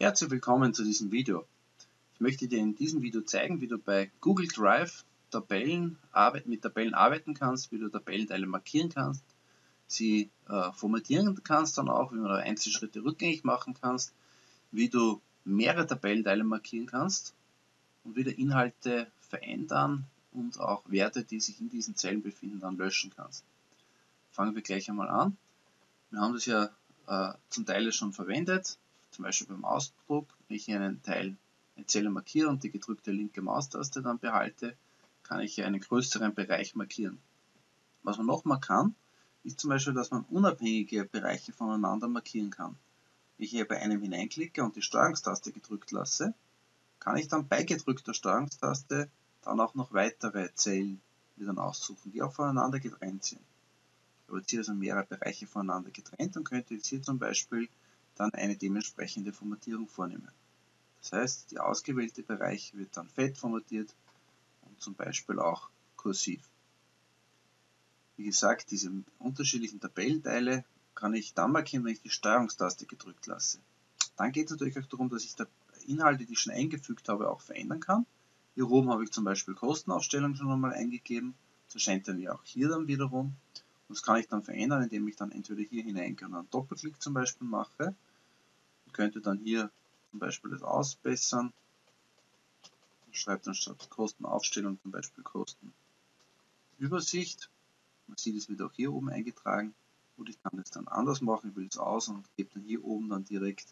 Herzlich willkommen zu diesem Video. Ich möchte dir in diesem Video zeigen, wie du bei Google Drive mit Tabellen arbeiten kannst, wie du Tabellenteile markieren kannst, sie formatieren kannst, dann auch, wie man Einzelschritte rückgängig machen kannst, wie du mehrere Tabellenteile markieren kannst und wie du Inhalte verändern und auch Werte, die sich in diesen Zellen befinden, dann löschen kannst. Fangen wir gleich einmal an. Wir haben das ja zum Teil schon verwendet, zum Beispiel beim Ausdruck. Wenn ich hier eine Zelle markiere und die gedrückte linke Maustaste dann behalte, kann ich hier einen größeren Bereich markieren. Was man noch mal kann, ist zum Beispiel, dass man unabhängige Bereiche voneinander markieren kann. Wenn ich hier bei einem hineinklicke und die Steuerungstaste gedrückt lasse, kann ich dann bei gedrückter Steuerungstaste dann auch noch weitere Zellen wieder aussuchen, die auch voneinander getrennt sind. Ich habe jetzt hier also mehrere Bereiche voneinander getrennt und könnte jetzt hier zum Beispiel dann eine dementsprechende Formatierung vornehmen. Das heißt, der ausgewählte Bereich wird dann fett formatiert und zum Beispiel auch kursiv. Wie gesagt, diese unterschiedlichen Tabellenteile kann ich dann markieren, wenn ich die Steuerungstaste gedrückt lasse. Dann geht es natürlich auch darum, dass ich die Inhalte, die ich schon eingefügt habe, auch verändern kann. Hier oben habe ich zum Beispiel Kostenaufstellung schon einmal eingegeben. Das erscheint dann ja auch hier dann wiederum. Das kann ich dann verändern, indem ich dann entweder hier hineingehe und einen Doppelklick zum Beispiel mache und könnte dann hier zum Beispiel das ausbessern. Ich schreibe dann statt Kostenaufstellung zum Beispiel Kostenübersicht. Man sieht es wird auch hier oben eingetragen. Und ich kann das dann anders machen, ich will es aus und gebe dann hier oben dann direkt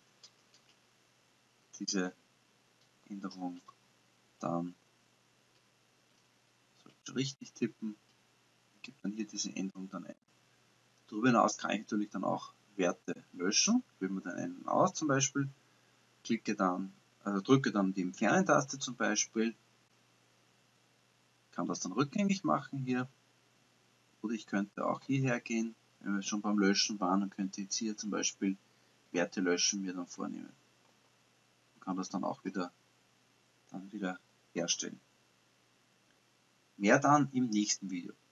diese Änderung dann richtig tippen. Ich gebe dann hier diese Änderung dann ein. Darüber hinaus kann ich natürlich dann auch Werte löschen. Wählen wir dann einen aus zum Beispiel, drücke dann die Entfernen-Taste zum Beispiel, kann das dann rückgängig machen hier. Oder ich könnte auch hierher gehen, wenn wir schon beim Löschen waren, und könnte jetzt hier zum Beispiel Werte löschen mir dann vornehmen. Man kann das dann auch wieder herstellen. Mehr dann im nächsten Video.